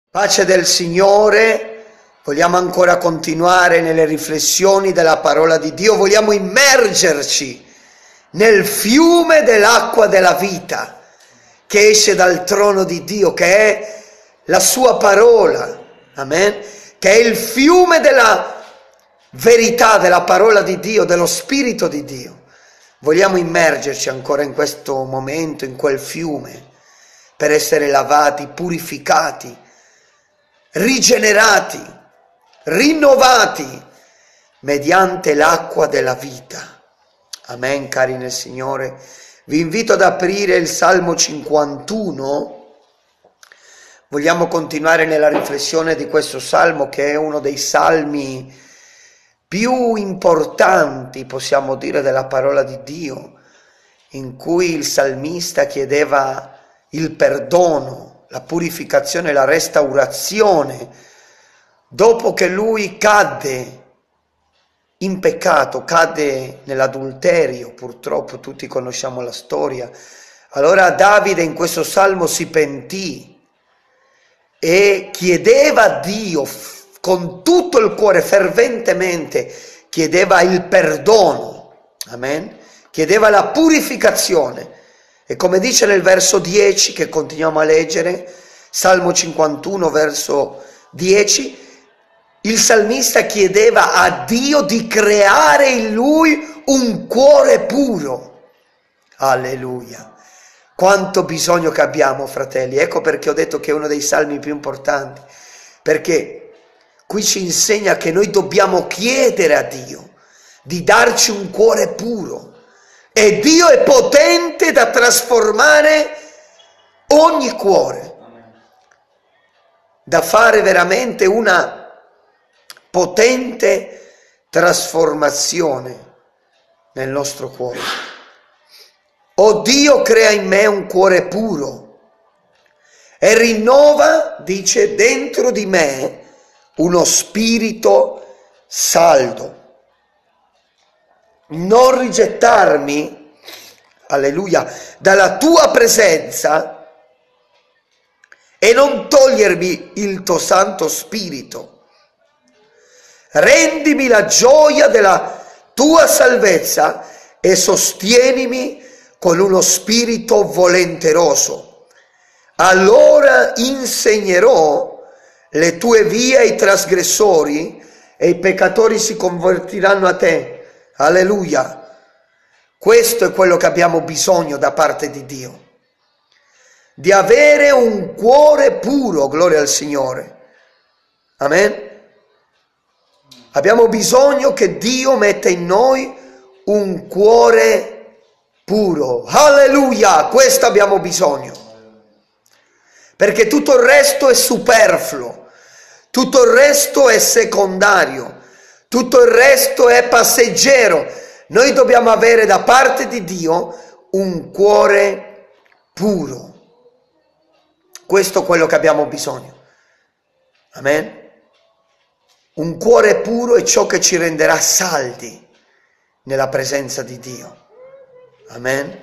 Pace del Signore, vogliamo ancora continuare nelle riflessioni della parola di Dio, vogliamo immergerci nel fiume dell'acqua della vita che esce dal trono di Dio, che è la sua parola, amen? Che è il fiume della verità, della parola di Dio, dello Spirito di Dio. Vogliamo immergerci ancora in questo momento, in quel fiume, per essere lavati, purificati, rigenerati, rinnovati mediante l'acqua della vita. Amen, cari nel Signore. Vi invito ad aprire il Salmo 51. Vogliamo continuare nella riflessione di questo Salmo, che è uno dei salmi più importanti, possiamo dire, della parola di Dio, in cui il salmista chiedeva il perdono, la purificazione, la restaurazione, dopo che lui cadde in peccato, cadde nell'adulterio, purtroppo tutti conosciamo la storia. Allora Davide in questo salmo si pentì e chiedeva a Dio con tutto il cuore, ferventemente, chiedeva il perdono, amen? Chiedeva la purificazione. E come dice nel verso 10, che continuiamo a leggere, Salmo 51, verso 10, il salmista chiedeva a Dio di creare in lui un cuore puro. Alleluia! Quanto bisogno che abbiamo, fratelli. Ecco perché ho detto che è uno dei salmi più importanti, perché qui ci insegna che noi dobbiamo chiedere a Dio di darci un cuore puro. E Dio è potente da trasformare ogni cuore, da fare veramente una potente trasformazione nel nostro cuore. Oh Dio, crea in me un cuore puro e rinnova, dice, dentro di me uno spirito saldo. Non rigettarmi, alleluia, dalla tua presenza e non togliermi il tuo Santo Spirito. Rendimi la gioia della tua salvezza e sostienimi con uno spirito volenteroso. Allora insegnerò le tue vie ai trasgressori e i peccatori si convertiranno a te. Alleluia! Questo è quello che abbiamo bisogno da parte di Dio, di avere un cuore puro, gloria al Signore. Amen? Abbiamo bisogno che Dio metta in noi un cuore puro. Alleluia! Questo abbiamo bisogno, perché tutto il resto è superfluo, tutto il resto è secondario. Tutto il resto è passeggero. Noi dobbiamo avere da parte di Dio un cuore puro. Questo è quello che abbiamo bisogno. Amen? Un cuore puro è ciò che ci renderà saldi nella presenza di Dio. Amen?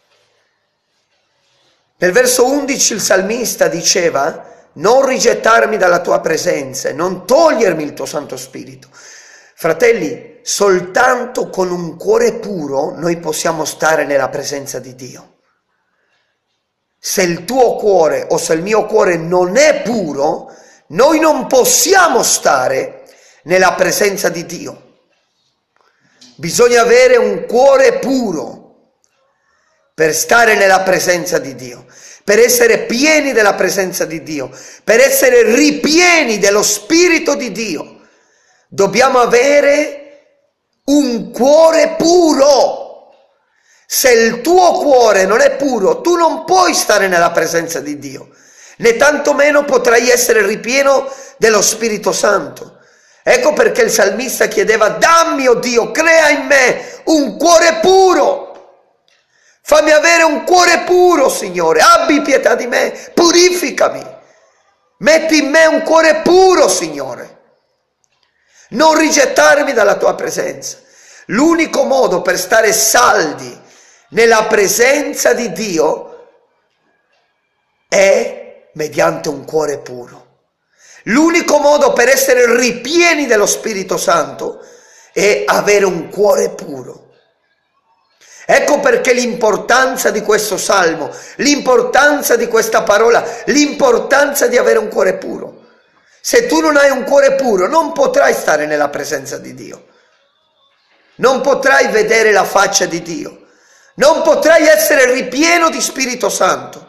Nel verso 11 il salmista diceva: non rigettarmi dalla tua presenza e non togliermi il tuo Santo Spirito. Fratelli, soltanto con un cuore puro noi possiamo stare nella presenza di Dio. Se il tuo cuore o se il mio cuore non è puro, noi non possiamo stare nella presenza di Dio. Bisogna avere un cuore puro per stare nella presenza di Dio, per essere pieni della presenza di Dio, per essere ripieni dello Spirito di Dio. Dobbiamo avere un cuore puro. Se il tuo cuore non è puro, tu non puoi stare nella presenza di Dio, né tantomeno potrai essere ripieno dello Spirito Santo. Ecco perché il salmista chiedeva: dammi, oh Dio, crea in me un cuore puro. Fammi avere un cuore puro, Signore, abbi pietà di me, purificami. Metti in me un cuore puro, Signore. Non rigettarmi dalla tua presenza. L'unico modo per stare saldi nella presenza di Dio è mediante un cuore puro. L'unico modo per essere ripieni dello Spirito Santo è avere un cuore puro. Ecco perché l'importanza di questo salmo, l'importanza di questa parola, l'importanza di avere un cuore puro. Se tu non hai un cuore puro, non potrai stare nella presenza di Dio. Non potrai vedere la faccia di Dio. Non potrai essere ripieno di Spirito Santo.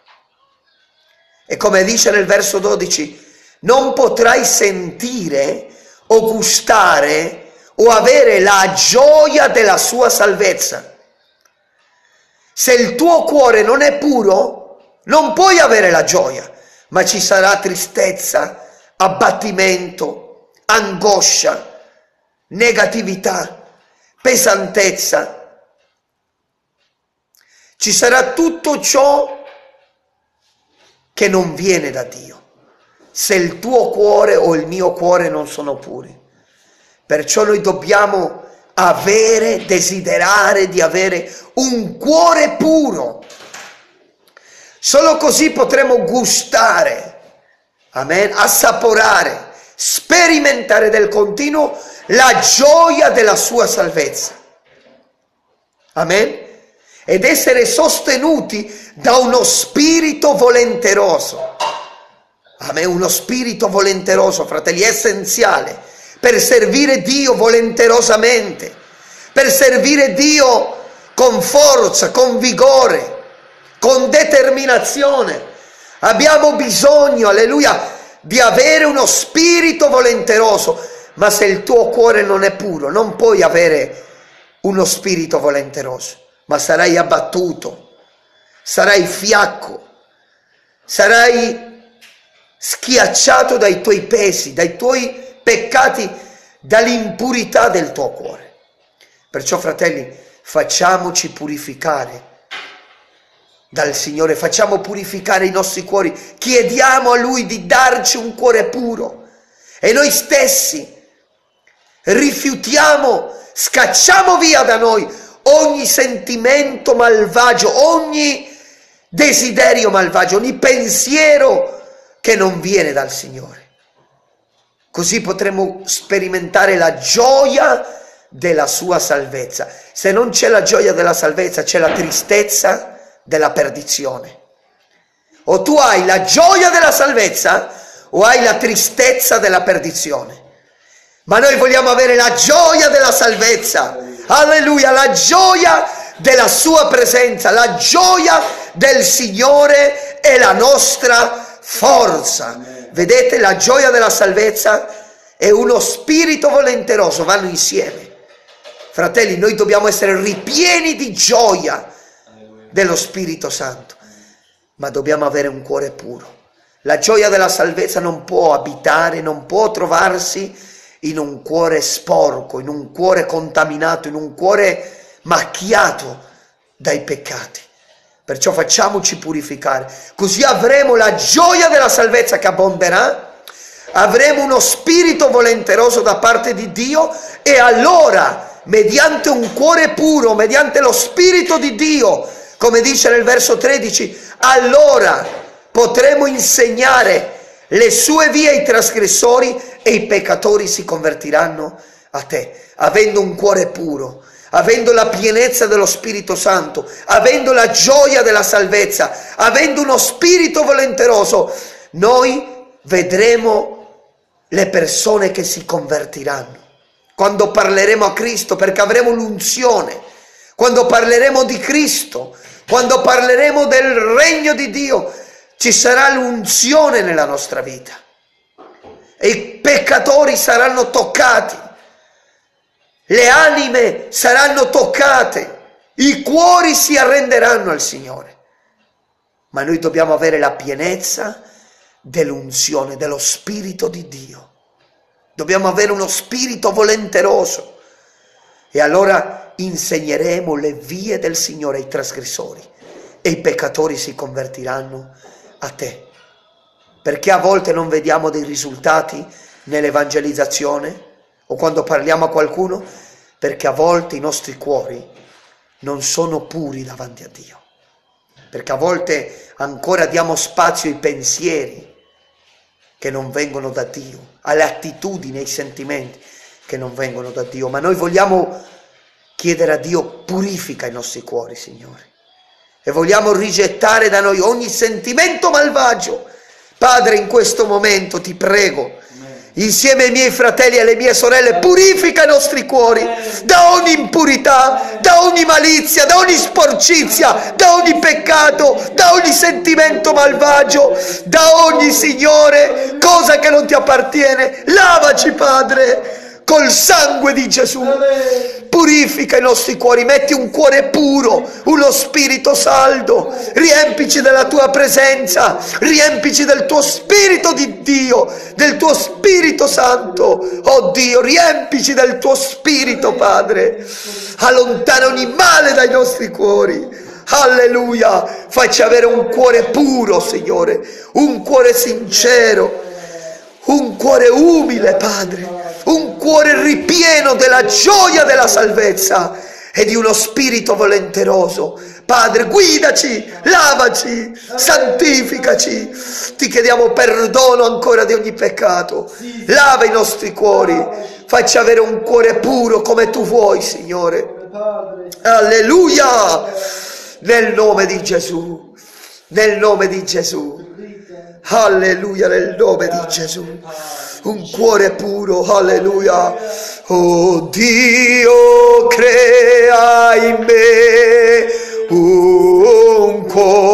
E come dice nel verso 12, non potrai sentire o gustare o avere la gioia della sua salvezza. Se il tuo cuore non è puro, non puoi avere la gioia, ma ci sarà tristezza, abbattimento, angoscia, negatività, pesantezza. Ci sarà tutto ciò che non viene da Dio, se il tuo cuore o il mio cuore non sono puri. Perciò noi dobbiamo desiderare di avere un cuore puro. Solo così potremo gustare, amen, assaporare, sperimentare del continuo la gioia della sua salvezza. Amen. Ed essere sostenuti da uno spirito volenteroso. Amen. Uno spirito volenteroso, fratelli, è essenziale per servire Dio volenterosamente, per servire Dio con forza, con vigore, con determinazione. Abbiamo bisogno, alleluia, di avere uno spirito volenteroso, ma se il tuo cuore non è puro, non puoi avere uno spirito volenteroso, ma sarai abbattuto, sarai fiacco, sarai schiacciato dai tuoi pesi, dai tuoi peccati, dall'impurità del tuo cuore. Perciò, fratelli, facciamoci purificare dal Signore, facciamo purificare i nostri cuori, chiediamo a Lui di darci un cuore puro e noi stessi rifiutiamo, scacciamo via da noi ogni sentimento malvagio, ogni desiderio malvagio, ogni pensiero che non viene dal Signore. Così potremo sperimentare la gioia della sua salvezza. Se non c'è la gioia della salvezza, c'è la tristezza della perdizione. O tu hai la gioia della salvezza o hai la tristezza della perdizione. Ma noi vogliamo avere la gioia della salvezza. Alleluia, la gioia della sua presenza, la gioia del Signore è la nostra forza. Vedete, la gioia della salvezza e uno spirito volenteroso vanno insieme. Fratelli, noi dobbiamo essere ripieni di gioia dello Spirito Santo, ma dobbiamo avere un cuore puro. La gioia della salvezza non può abitare, non può trovarsi in un cuore sporco, in un cuore contaminato, in un cuore macchiato dai peccati. Perciò facciamoci purificare, così avremo la gioia della salvezza che abbonderà, avremo uno spirito volenteroso da parte di Dio e allora, mediante un cuore puro, mediante lo Spirito di Dio, come dice nel verso 13, allora potremo insegnare le sue vie ai trasgressori e i peccatori si convertiranno a te, avendo un cuore puro, avendo la pienezza dello Spirito Santo, avendo la gioia della salvezza, avendo uno spirito volenteroso, noi vedremo le persone che si convertiranno. Quando parleremo a Cristo, perché avremo l'unzione, quando parleremo di Cristo, quando parleremo del regno di Dio, ci sarà l'unzione nella nostra vita. E i peccatori saranno toccati. Le anime saranno toccate, i cuori si arrenderanno al Signore. Ma noi dobbiamo avere la pienezza dell'unzione, dello Spirito di Dio. Dobbiamo avere uno spirito volenteroso e allora insegneremo le vie del Signore ai trasgressori e i peccatori si convertiranno a te. Perché a volte non vediamo dei risultati nell'evangelizzazione? O quando parliamo a qualcuno, perché a volte i nostri cuori non sono puri davanti a Dio, perché a volte ancora diamo spazio ai pensieri che non vengono da Dio, alle attitudini, ai sentimenti che non vengono da Dio. Ma noi vogliamo chiedere a Dio: purifica i nostri cuori, Signore, e vogliamo rigettare da noi ogni sentimento malvagio. Padre, in questo momento ti prego, insieme ai miei fratelli e alle mie sorelle, purifica i nostri cuori da ogni impurità, da ogni malizia, da ogni sporcizia, da ogni peccato, da ogni sentimento malvagio, da ogni, Signore, cosa che non ti appartiene. Lavaci, Padre, col sangue di Gesù. Purifica i nostri cuori, metti un cuore puro, uno spirito saldo, riempici della tua presenza, riempici del tuo spirito di Dio, del tuo Spirito Santo. Oh Dio, riempici del tuo spirito, Padre. Allontana ogni male dai nostri cuori. Alleluia. Facci avere un cuore puro, Signore, un cuore sincero, un cuore umile, Padre, un cuore ripieno della gioia della salvezza e di uno spirito volenteroso. Padre, guidaci, lavaci, santificaci. Ti chiediamo perdono ancora di ogni peccato. Lava i nostri cuori, facci avere un cuore puro come tu vuoi, Signore. Alleluia, nel nome di Gesù, nel nome di Gesù. Alleluia, nel nome di Gesù. Un cuore puro, alleluia. Oh Dio, crea in me un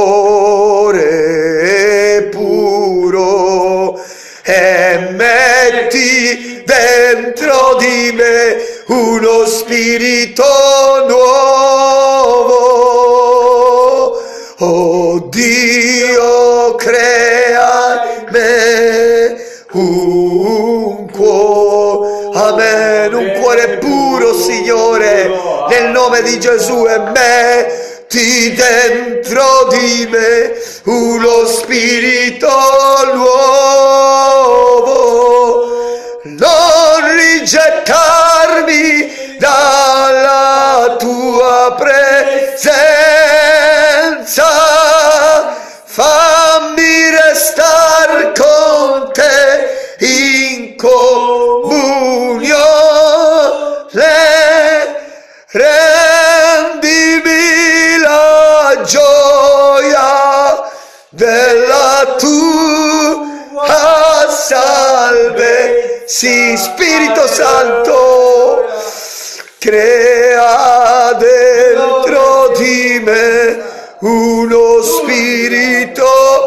cuore puro e metti dentro di me uno spirito nuovo. Oh Dio, crea in me un cuore, amen, un cuore puro, Signore, nel nome di Gesù, e metti dentro di me uno spirito nuovo. Non rigettarmi dalla tua presenza, fammi restar con te in comunione, rendimi la gioia della tua salvezza. Sì, Spirito Santo, crea dentro di me uno spirito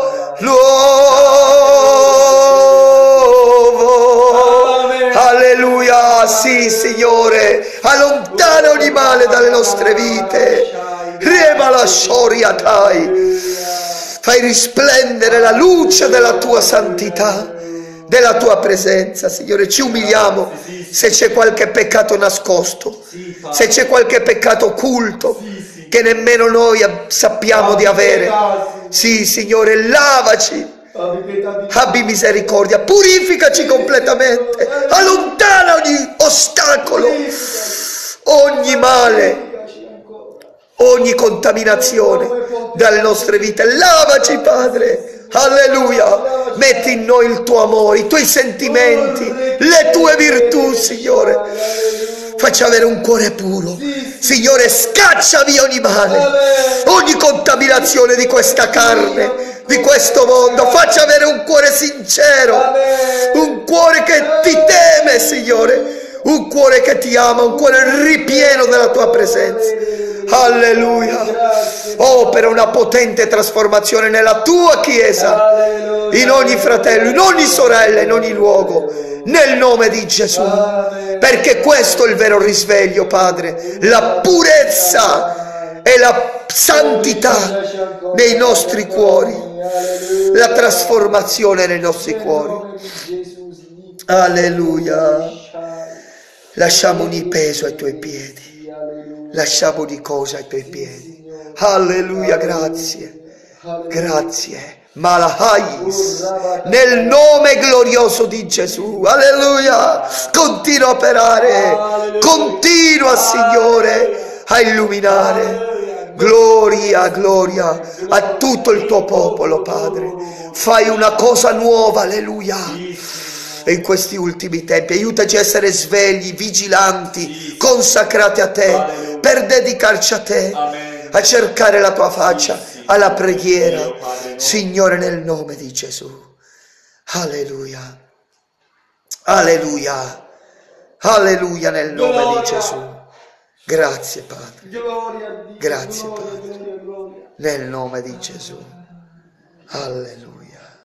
nuovo. Alleluia, sì, Signore, allontana ogni male dalle nostre vite. Rema la shoriatai, fai risplendere la luce della tua santità, della tua presenza, Signore. Ci umiliamo se c'è qualche peccato nascosto, se c'è qualche peccato occulto che nemmeno noi sappiamo di avere. Sì, Signore, lavaci, abbi misericordia, purificaci completamente, allontana ogni ostacolo, ogni male, ogni contaminazione dalle nostre vite. Lavaci, Padre. Alleluia, metti in noi il tuo amore, i tuoi sentimenti, le tue virtù, Signore. Facci avere un cuore puro, Signore. Scaccia via ogni male, ogni contaminazione di questa carne, di questo mondo. Facci avere un cuore sincero, un cuore che ti teme, Signore, un cuore che ti ama, un cuore ripieno della tua presenza. Alleluia. Opera una potente trasformazione nella tua Chiesa, in ogni fratello, in ogni sorella, in ogni luogo, nel nome di Gesù, perché questo è il vero risveglio, Padre, la purezza e la santità nei nostri cuori, la trasformazione nei nostri cuori. Alleluia. Lasciamo ogni peso ai tuoi piedi. Lasciamo ogni cosa ai tuoi piedi. Alleluia, grazie. Grazie. Malahais, nel nome glorioso di Gesù. Alleluia. Continua a operare. Continua, Signore, a illuminare. Gloria, gloria a tutto il tuo popolo, Padre. Fai una cosa nuova, alleluia. In questi ultimi tempi aiutaci a essere svegli, vigilanti, consacrati a te, per dedicarci a te, a cercare la tua faccia, alla preghiera, Signore, nel nome di Gesù. Alleluia, alleluia, alleluia, nel nome di Gesù. Grazie Padre, grazie Padre, nel nome di Gesù. Alleluia.